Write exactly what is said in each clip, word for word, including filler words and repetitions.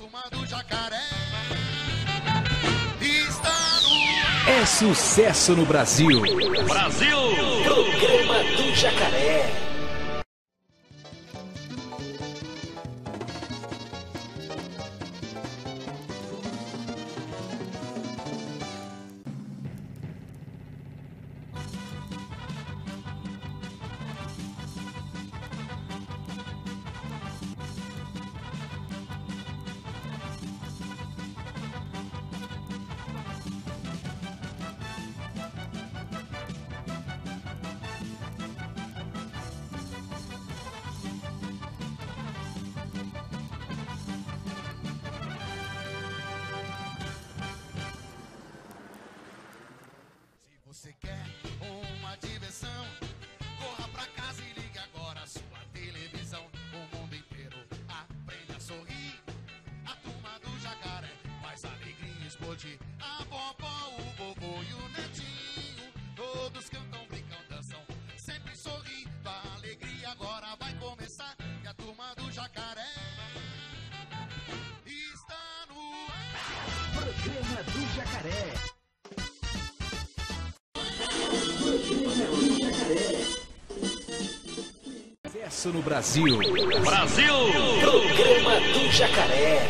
turma do Jacaré está no... É sucesso no Brasil. Brasil! Programa do Jacaré. Você quer uma diversão? Corra pra casa e ligue agora a sua televisão. O mundo inteiro aprende a sorrir. A turma do Jacaré faz alegria explodir. A vovó, o vovô e o netinho, todos cantam, brincam, dançam, sempre sorri. A alegria agora vai começar. E a turma do Jacaré está no ar. Programa do Jacaré. Sucesso no Brasil. Brasil! Programa do Jacaré.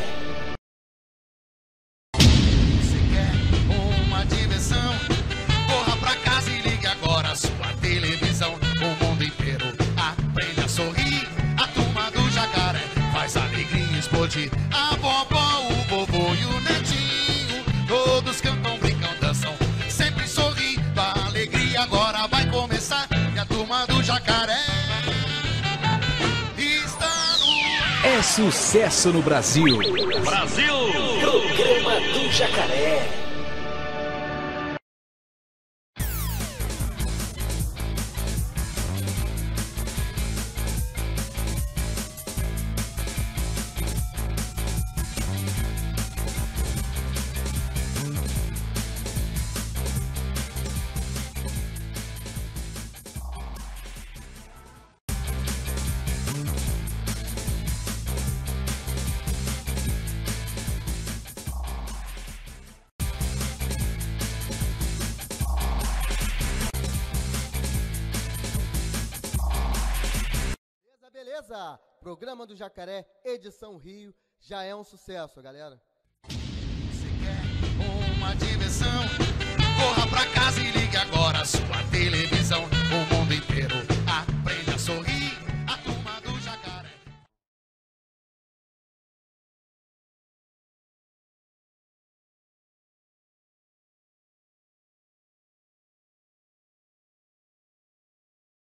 Você quer uma diversão? Corra pra casa e ligue agora a sua televisão. O mundo inteiro aprende a sorrir. A turma do Jacaré faz alegria explodir. A vovó, o vovô e o netinho, todos cantam, brincam, dançam, sempre sorri. A alegria agora vai começar. E a turma do Jacaré está no... É sucesso no Brasil. Brasil! Programa do Jacaré. Beleza? Programa do Jacaré, edição Rio, já é um sucesso, galera. Você quer uma diversão? Corra pra casa e ligue agora a sua televisão. O mundo inteiro